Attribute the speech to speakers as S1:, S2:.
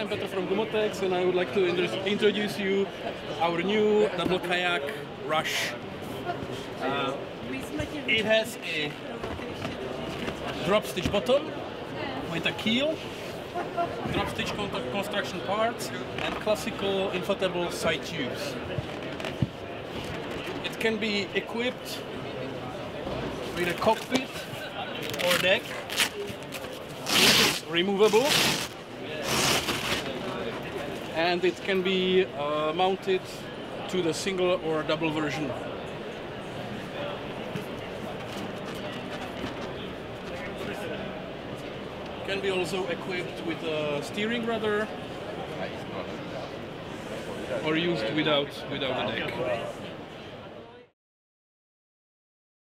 S1: I'm Petr from Gumotex, and I would like to introduce you our new double kayak Rush. It has a Dropstitch bottom with a keel, Dropstitch construction parts, and classical inflatable side tubes. It can be equipped with a cockpit or deck, which is removable, and it can be mounted to the single or double version. Can be also equipped with a steering rudder or used without a deck.